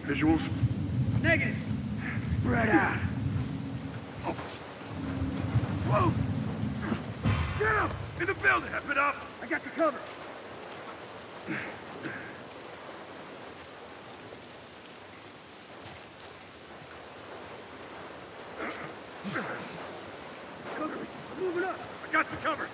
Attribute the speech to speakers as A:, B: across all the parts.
A: Visuals?
B: Negative. Spread out.
A: Oh. Whoa! Get him! In the building! Step it up!
B: I got your cover. Cover me. I'm moving up.
A: I got you covered!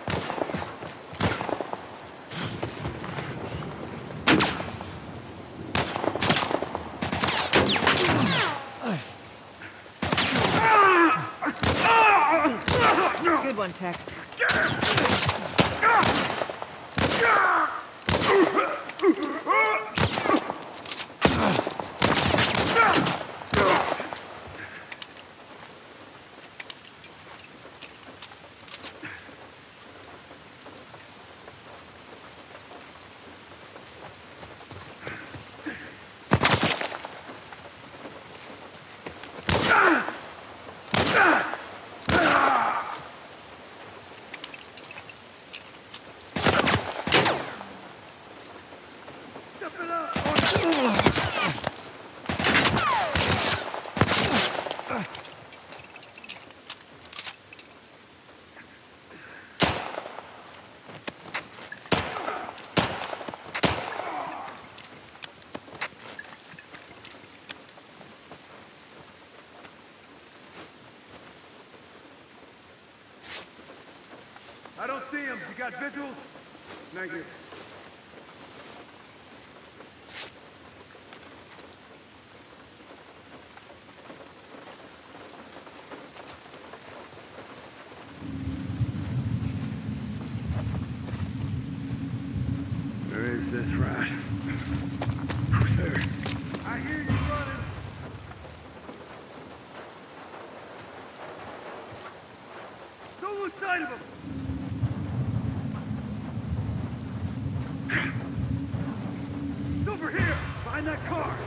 C: Good one, Tex.
A: I don't see him. You got visuals? Negative. Where is this rat? Who's there? I hear you running. Don't lose sight of him. It's over here, behind that car.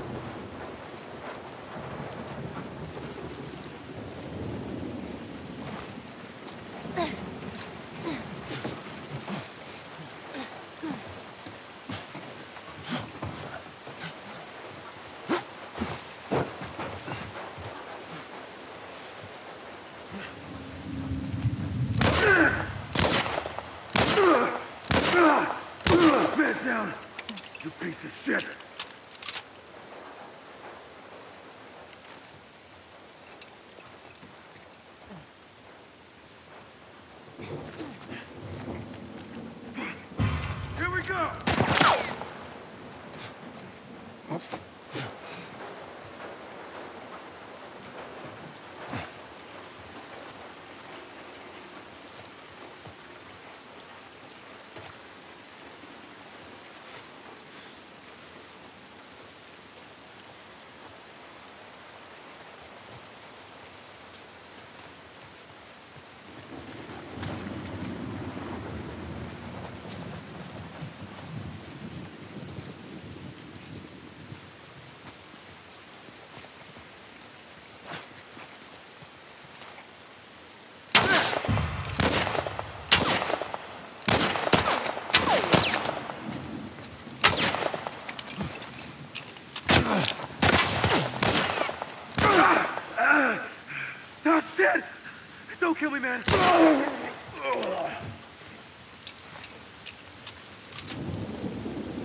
A: Man down, you piece of shit. Here we go. Oh, shit! Don't kill me, man!